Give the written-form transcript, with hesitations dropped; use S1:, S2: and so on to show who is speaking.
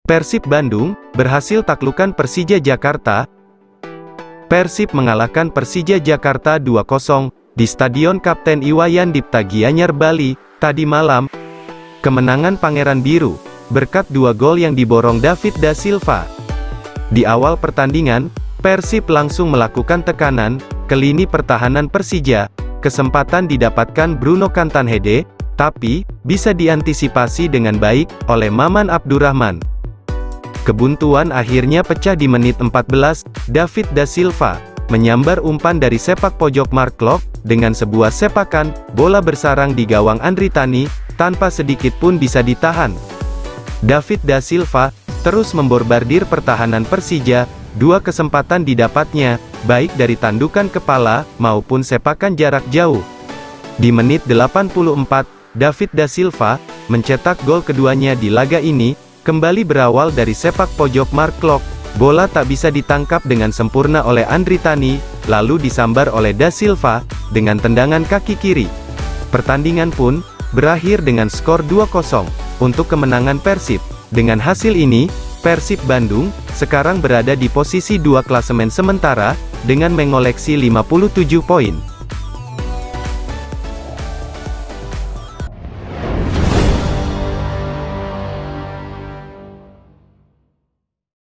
S1: Persib Bandung berhasil taklukkan Persija Jakarta. Persib mengalahkan Persija Jakarta 2-0 di Stadion Kapten Iwayan Dipta Gianyar, Bali, tadi malam. Kemenangan Pangeran Biru berkat 2 gol yang diborong David da Silva. Di awal pertandingan, Persib langsung melakukan tekanan ke lini pertahanan Persija. Kesempatan didapatkan Bruno Cantanhede, tapi bisa diantisipasi dengan baik oleh Maman Abdurrahman. Kebuntuan akhirnya pecah di menit 14, David da Silva menyambar umpan dari sepak pojok Mark Klok, dengan sebuah sepakan, bola bersarang di gawang Andri Tani, tanpa sedikit pun bisa ditahan. David da Silva terus memborbardir pertahanan Persija, 2 kesempatan didapatnya, baik dari tandukan kepala, maupun sepakan jarak jauh. Di menit 84, David da Silva mencetak gol keduanya di laga ini, kembali berawal dari sepak pojok Mark Klok. Bola tak bisa ditangkap dengan sempurna oleh Andri Tani, lalu disambar oleh da Silva dengan tendangan kaki kiri. Pertandingan pun berakhir dengan skor 2-0 untuk kemenangan Persib. Dengan hasil ini, Persib Bandung sekarang berada di posisi 2 klasemen sementara dengan mengoleksi 57 poin.